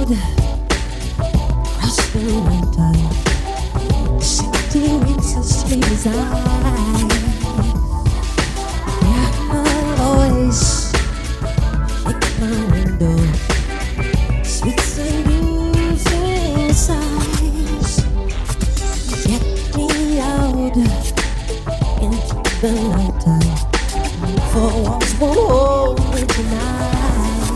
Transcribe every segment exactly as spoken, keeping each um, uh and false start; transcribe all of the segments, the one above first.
out across the nighttime, sitting weeks of sleepless eyes. Yeah, I'll always shake my window, sweet seducing sighs. Get me out into the nighttime, for walls won't hold me tonight.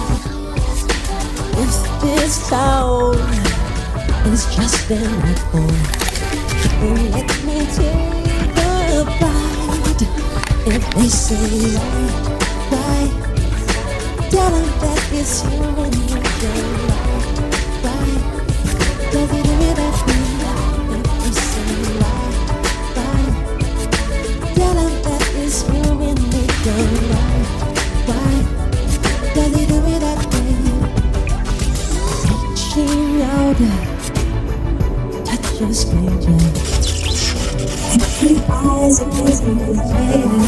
If this town is just an echo, then let me take a bite. If they say why, why, tell them that it's human nature. Why, does it do it that way? If they say why, why, tell them that it's human nature. Why, why, does it do it that way? Reaching out, touch a stranger, empty eyes amazing with fire.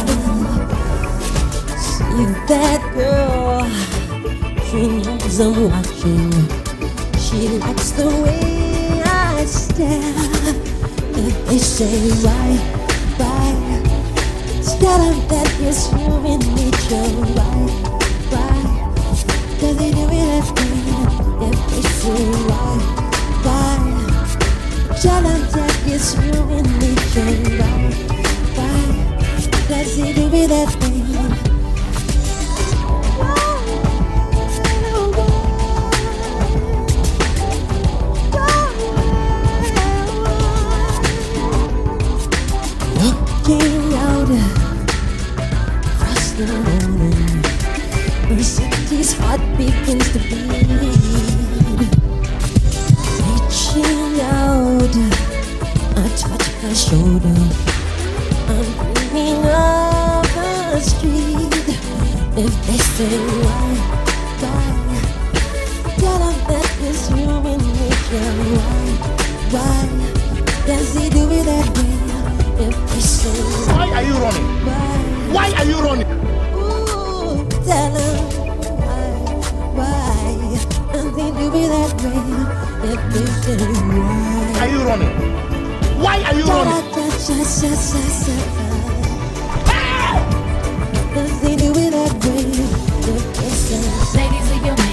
See that girl, she knows I'm watching. She likes the way I stare. If they say why, why, tell them that it's human nature. Why, why, does it do it that way? If they say why, why, tell them that it's human nature. Why, why, does it do it that way? Looking out across the morning, where city's heart begins to beat. Reaching out, I touch her shoulder. I'm dreaming of the street. If they say why, why, tell them that it's human nature. Why, why, does he do it that way? If they say why are you running? Why, why are you running? Ooh, tell them why, why, and they do it that way. If they say why, are you running? Why are you running? Does they do it that way? If they say, ladies, leave your